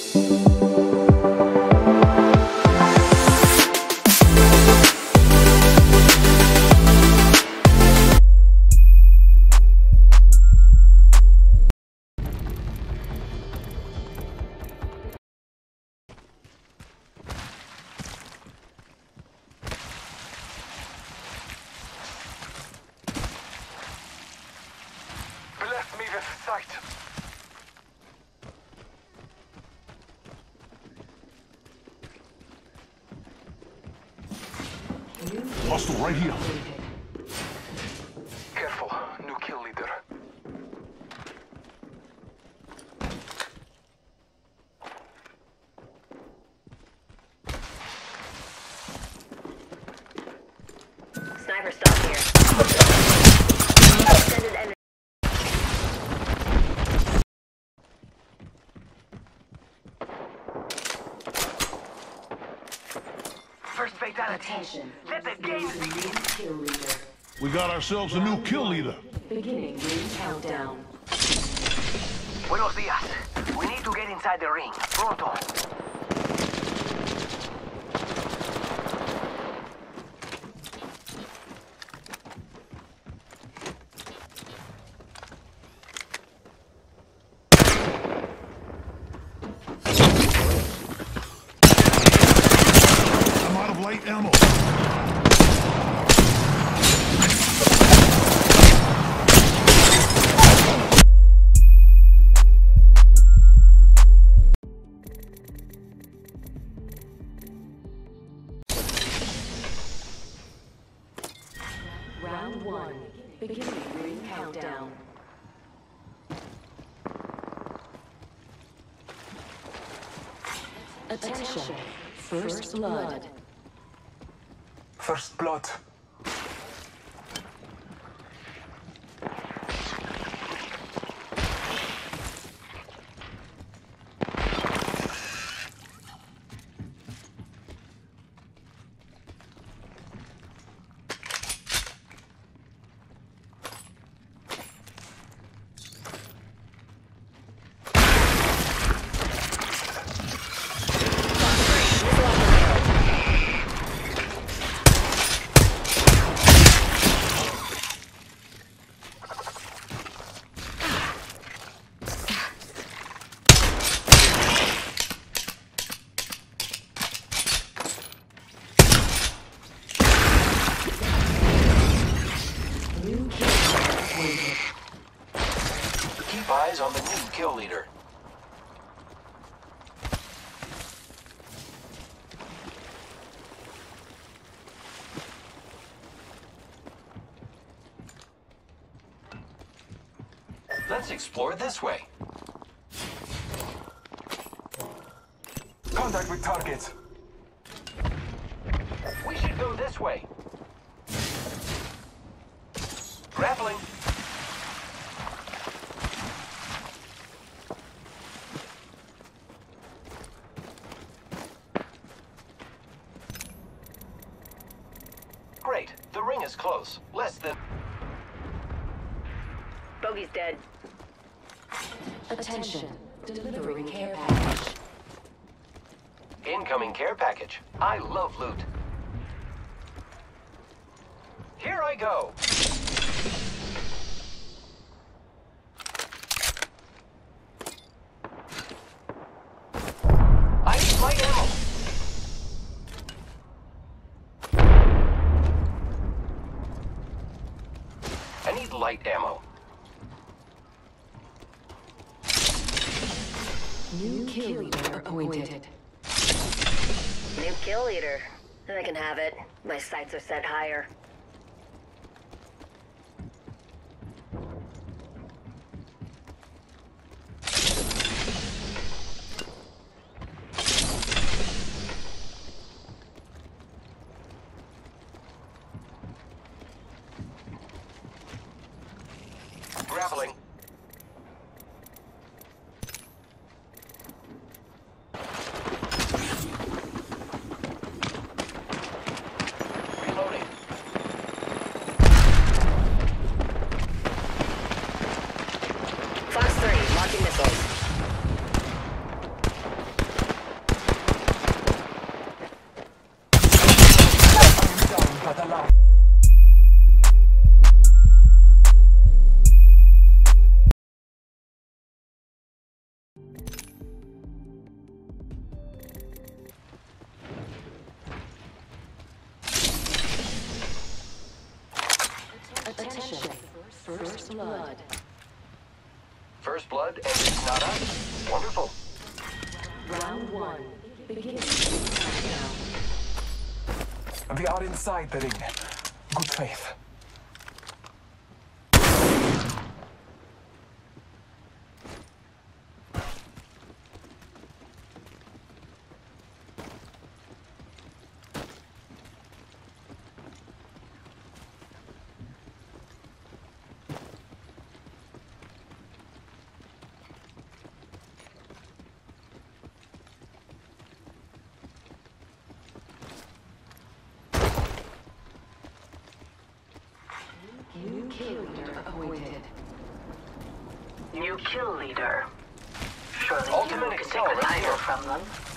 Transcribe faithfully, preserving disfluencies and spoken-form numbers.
Hostile right here. Careful, new kill leader. Sniper stop here. Extended enemy. First fatality. Attention. Let the game begin. Kill leader. We got ourselves a new kill leader. Beginning ring countdown. Buenos dias. We need to get inside the ring. Pronto. I'm out of light ammo. Round one. Beginning ring countdown. Attention. First blood. First blood. Keep eyes on the new kill leader. Let's explore this way. Contact with target. We should go this way. Grappling. Great. The ring is close. Less than... Bogey's dead. Attention. Delivering care package. Incoming care package. I love loot. Here I go. I need light ammo. I need light ammo. New kill leader appointed. New kill leader. I can have it. My sights are set higher. Grappling. Reloading. Attention. First blood. First blood, and it's not us. Wonderful. Round one. Beginning countdown. We are inside the ring. Good faith. New kill leader appointed. New kill leader. Surely Ultimate you can take a accelerator. title from them.